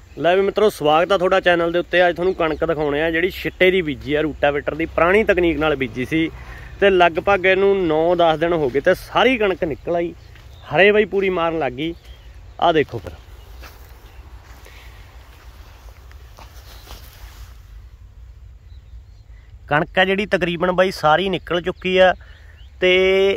ਲੈ भी मित्रों स्वागत है थोड़ा चैनल के उत्ते। अज तुहानूं कणक दिखाउणे आ जिहड़ी छिट्टे दी बीजी आ रूटावेटर की पुरानी तकनीक नाल बीजी सी ते लगभग इहनूं 9-10 दिन हो गए ते सारी कणक निकल आई, हरे बई पूरी मारन लग गई। आ देखो फिर कणक आ जिहड़ी तकरीबन बई सारी निकल चुकी है ते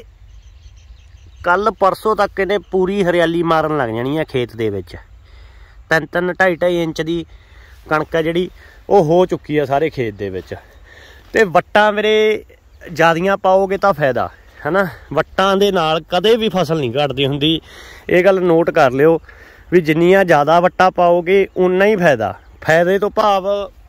कल परसों तक इहने पूरी हरियाली मारन लग जानी है खेत दे विच। 3-3 2.5 इंच की कणक है जिहड़ी वो हो चुकी है सारे खेत दे विच। ते वट्टां मेरे ज़्यादियां पाओगे तो फायदा है ना, वट्टां दे नाल कदे भी फसल नहीं घटदी हुंदी। ये गल नोट कर लिओ भी जिन्नियां ज़्यादा वट्टां पाओगे उन्ना ही फायदा। फायदे तो भाव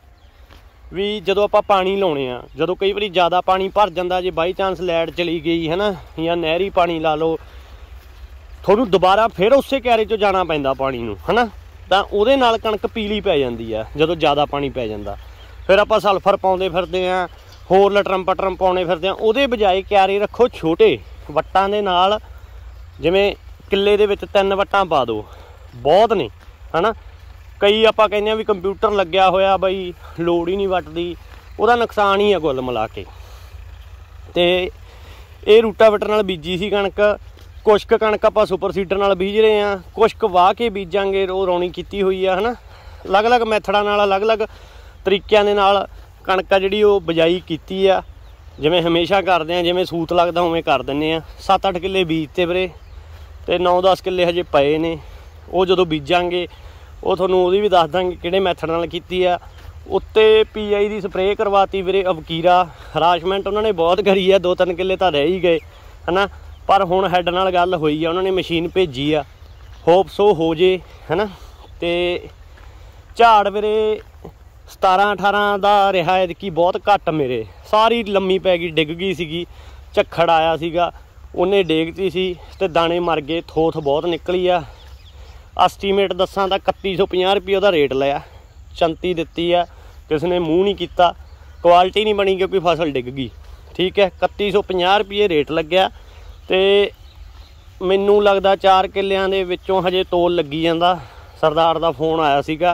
भी जदों आपां पानी लाउणे आ, जदों कई वारी ज़्यादा पानी भर जांदा, जे बाई चांस लाइट चली गई है ना या नहरी पानी ला लो, थोनूं दोबारा फिर उसे क्यारे चों जाना पैंदा पानी नूं है ना, ਤਾਂ ਉਹਦੇ ਨਾਲ ਕਣਕ ਪੀਲੀ ਪੈ ਜਾਂਦੀ ਆ ਜਦੋਂ ਜ਼ਿਆਦਾ ਪਾਣੀ ਪੈ ਜਾਂਦਾ। ਫਿਰ ਆਪਾਂ ਸਲਫਰ ਪਾਉਂਦੇ ਫਿਰਦੇ ਆ, ਹੋਰ ਲਟਰਮ ਪਟਰਮ ਪਾਉਣੇ ਫਿਰਦੇ ਆ। ਉਹਦੇ ਬਜਾਏ ਕਿਆਰੇ ਰੱਖੋ ਛੋਟੇ ਵੱਟਾਂ ਦੇ ਨਾਲ, ਜਿਵੇਂ ਕਿੱਲੇ ਦੇ ਵਿੱਚ 3 ਵੱਟਾਂ ਪਾ ਦਿਓ, ਬਹੁਤ ਨੇ ਹੈ ਨਾ। ਕਈ ਆਪਾਂ ਕਹਿੰਦੇ ਆ ਵੀ ਕੰਪਿਊਟਰ ਲੱਗਿਆ ਹੋਇਆ ਬਈ ਲੋੜ ਹੀ ਨਹੀਂ ਵੱਟਦੀ, ਉਹਦਾ ਨੁਕਸਾਨ ਹੀ ਆ ਕੁੱਲ ਮਿਲਾ ਕੇ। ਤੇ ਇਹ ਰੂਟਾਵੇਟਰ ਨਾਲ ਬੀਜੀ ਸੀ ਕਣਕ। कुछ कणक आप सुपर सीडर नाल बीज रहे हैं, कुछ वाह के बीजांगे, रौनी की हुई है ना। अलग अलग मैथडा नाल अलग अलग तरीकों के नाल कणक जी बिजाई की है, जिमें हमेशा करते हैं, जिमें सूत लगता उवें कर दें। 7-8 किले बीजते वीरे तो 9-10 किले हजे पे ने। वो जो बीजांगे वो थोनों वो भी दस देंगे किहड़े मैथड नाल कीती है। उत्ते PI की स्प्रे करवाती वीरे, अवकीरा हराशमेंट उन्होंने बहुत करी है। 2-3 किले तो रह ही गए है ना, पर हुण हैड नाल गल होई है, उन्होंने मशीन भेजी आ, होप सो हो जे है ना। तो झाड़ मेरे 17-18 का रहा है कि बहुत घट, मेरे सारी लम्मी पै गई, डिग गई सी, झक्खड़ आया सीगा उन्हें डेगती सी ते दाने मर गए, थोथ बहुत निकली आ। एस्टीमेट दसा तो 3150 रुपये का रेट लिया, चंती दिती है, किसी ने मूँह नहीं किया, क्वालिटी नहीं बनी क्योंकि फसल डिग गई। ठीक है, 3150 रुपये रेट लग्या। तो मैनू लगता 4 किलियां दे विचों हजे तोल लगी जांदा। सरदार का फोन आया सीगा,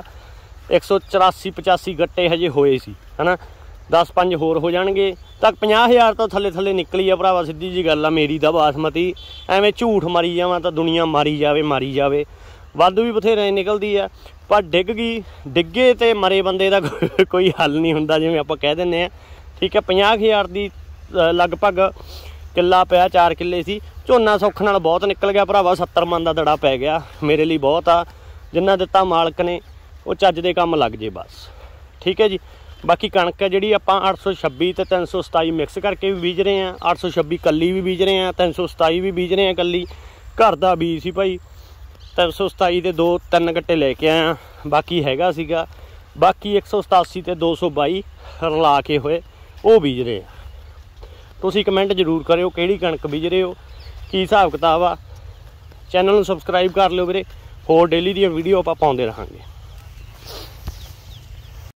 184-85 गट्टे हजे होए सी है ना, 10-5 होर हो जाणगे तक 50,000 तो थले थले निकली आ भरावा। सीधी जी गल आ मेरी दा बासमती, एवें झूठ मारी जावां तो दुनिया मारी जावे। वाधू भी बथेरे निकलदी आ, पर डिग गई, डिगे तो मरे बंदे का कोई हल नहीं हुंदा, जिवें आपां कह दिंदे आ। ठीक है, 50,000 की लगभग किला पिया, 4 किले सी। झोना सुख नाल बहुत निकल गया भरावा, 70 मन का दड़ा पै गया। मेरे लिए बहुत आ, जिन्ना दिता मालक ने वो चज दे काम लग जे बस। ठीक है जी। बाकी कणक है जी आप 826 ते 327 मिक्स करके भी बीज रहे हैं, 826 कली भी बीज रहे हैं, 327 भी बीज रहे हैं कली। घर का बीज सी भाई, 327 के 2-3 गट्टे लेके आया, बाकी हैगा सीगा। बाकी 187 ते 222 रला के होए वो बीज रहे हैं। तुसीं कमेंट जरूर करियो किहड़ी कणक बीज रहे हो, की हिसाब किताब आ। चैनल नूं सबसक्राइब कर लिओ वीरे, होर डेली दी वीडियो आपां पाउंदे रहांगे।